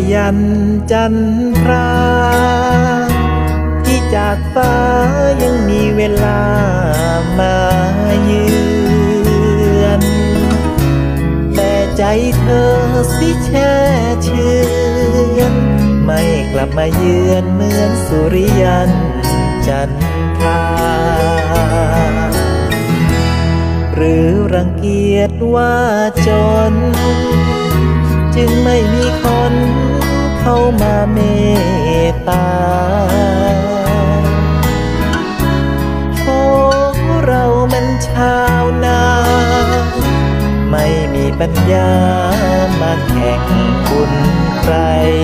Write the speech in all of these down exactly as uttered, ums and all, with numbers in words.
ยันจันทราที่จากฟ้ายังมีเวลามาเยือนแต่ใจเธอสิแช่เชือนไม่กลับมาเยือนเหมือนสุริยันจันทราหรือรังเกียจว่าจนจึงไม่มีคนเข้ามาเมตตาโอ้เรามันชาวนาไม่มีปัญญามาแข่งบุญใคร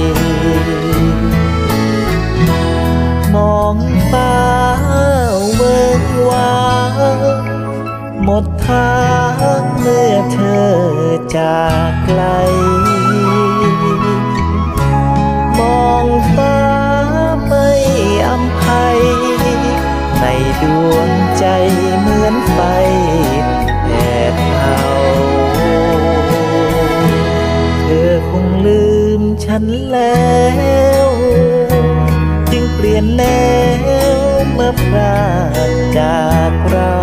มองฟ้าเวิ้งว้างหมดทางเมื่อเธอจากไกลมองฟ้าไม่อำไพในดวงใจเหมือนไฟแผดเผาเธอคงลืมฉันแล้วจึงเปลี่ยนแนวเมื่อพรากจากเรา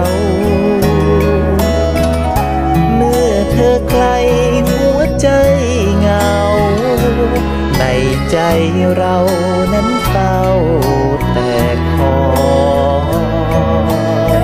เมื่อเธอไกลหัวใจเหงาในใจเรานั้นเฝ้าแต่คอย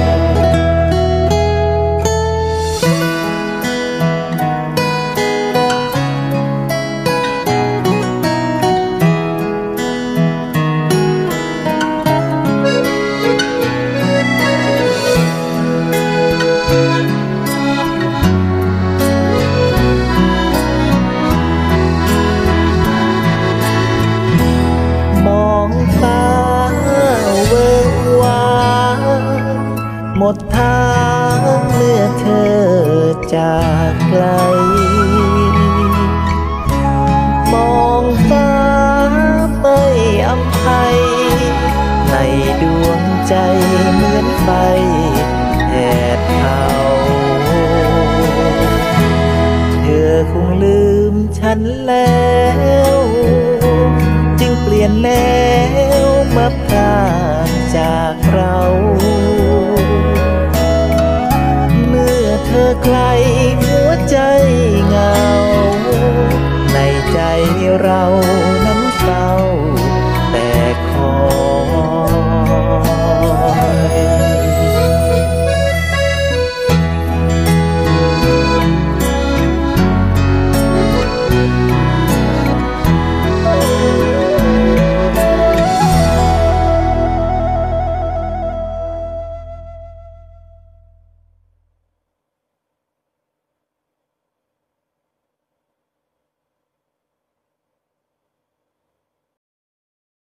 หมดทางเมื่อเธอจากไกลมองฟ้าไม่อำไพในดวงใจเหมือนไฟแผดเผาเธอคงลืมฉันแล้วจึงเปลี่ยนแนวมาพรากจากเราเธอไกลหัวใจเหงาในใจเรา